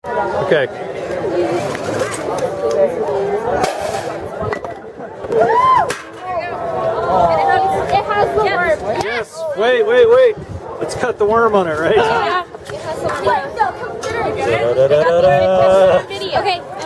Okay. It has the worm. Yes. Wait. Let's cut the worm on it, right? Yeah. It has some worm. Da, da, da, da, da. Okay.